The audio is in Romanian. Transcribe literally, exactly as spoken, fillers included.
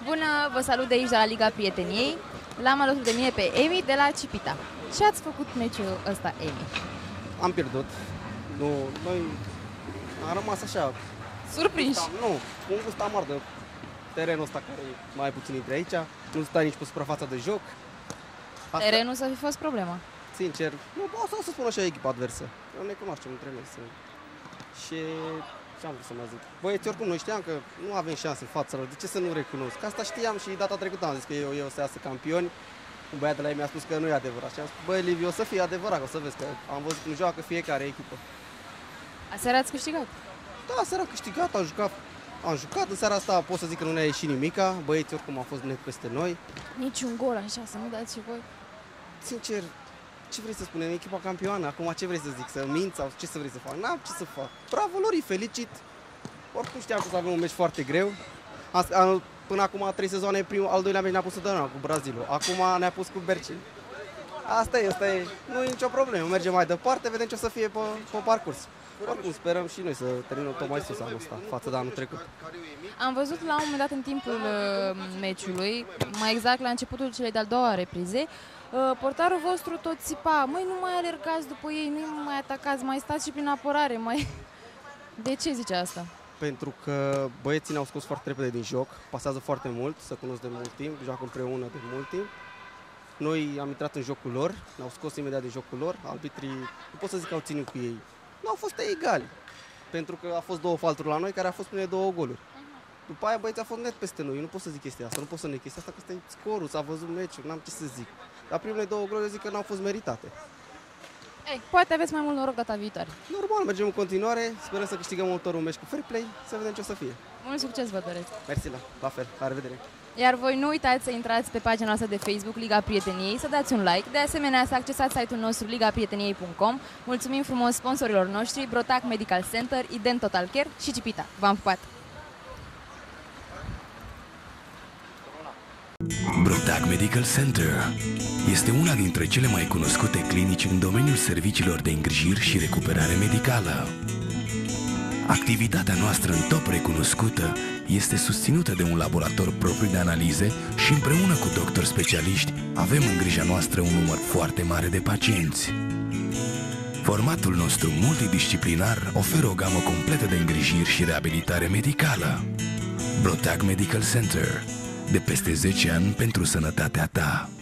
Bună, vă salut de aici, de la Liga Prieteniei. L-am alături de mine pe Emi de la Cipita. Ce ați făcut meciul ăsta, Emi? Am pierdut. Nu, noi am rămas așa. Surprinși? Nu, un gust amar de terenul ăsta care e mai puțin dintre aici. Nu stai nici pe suprafața de joc. Asta, Terenul să fi fost problema. sincer, nu, o să, o să spun așa echipa adversă. Eu ne cunoaștem între noi. Să... Și ce am vrut să mă zic? Băieți, oricum noi știam că nu avem șanse în fața lor. De ce să nu recunosc? Că asta știam și data trecută am zis că eu, eu o să iasă campioni. Un băiat de la ei mi-a spus că nu e adevărat. Și am spus, băi, Liviu, o să fie adevărat, o să vezi că am văzut cum joacă fiecare echipă. Aseară ați câștigat? Da, seara am câștigat, am jucat, am jucat. În seara asta pot să zic că nu ne-a ieșit nimica. Băieții oricum au fost net peste noi. Niciun gol așa, să nu dați și voi. Sincer, ce vrei să spunem? Echipa campioană, acum ce vrei să zic? Să mint sau ce să vrei să fac? N-am ce să fac. Bravo lor, îi felicit. Oricum știam că o să avem un meci foarte greu. Am, am, până acum trei sezoane, primul, al doilea meci ne-a pus Sătănău cu Brazilul. Acum ne-a pus cu Berceni. Asta e, asta e. Nu e nicio problemă. Mergem mai departe, vedem ce o să fie pe, pe parcurs. Oricum sperăm și noi să terminăm tot mai sus anul ăsta, față de anul trecut. Am văzut la un moment dat în timpul uh, meciului, mai exact la începutul celei de-al doua reprize, uh, portarul vostru tot țipa, măi, nu mai alergați după ei, nu mai atacați, mai stați și prin apărare, mai... De ce zice asta? Pentru că băieții ne-au scos foarte repede din joc, pasează foarte mult, se cunosc de mult timp, joacă împreună de mult timp. Noi am intrat în jocul lor, ne-au scos imediat din jocul lor, arbitrii, nu pot să zic că au ținut cu ei, nu au fost egali, pentru că a fost două falturi la noi care a fost până două goluri. După aia băieții a fost net peste noi, eu nu pot să zic chestia asta, nu pot să ne chestia asta, că ăsta e scorul, s-a văzut meciul, n-am ce să zic. Dar primele două goluri zic că n-au fost meritate. Ei, poate aveți mai mult noroc data viitoare. Normal, mergem în continuare, sperăm să câștigăm următorul meci cu fair play, să vedem ce o să fie. Mult succes vă doresc! Mersi, la, la fel, la revedere! Iar voi nu uitați să intrați pe pagina noastră de Facebook Liga Prieteniei, să dați un like, de asemenea să accesați site-ul nostru liga prieteniei punct com. Mulțumim frumos sponsorilor noștri, Brotac Medical Center, Ident Total Care și Cipita. V-am pupat! Brotac Medical Center este una dintre cele mai cunoscute clinici în domeniul serviciilor de îngrijiri și recuperare medicală. Activitatea noastră în top recunoscută este susținută de un laborator propriu de analize și împreună cu doctori specialiști avem în grija noastră un număr foarte mare de pacienți. Formatul nostru multidisciplinar oferă o gamă completă de îngrijiri și reabilitare medicală. Brotac Medical Center, de peste zece ani pentru sănătatea ta.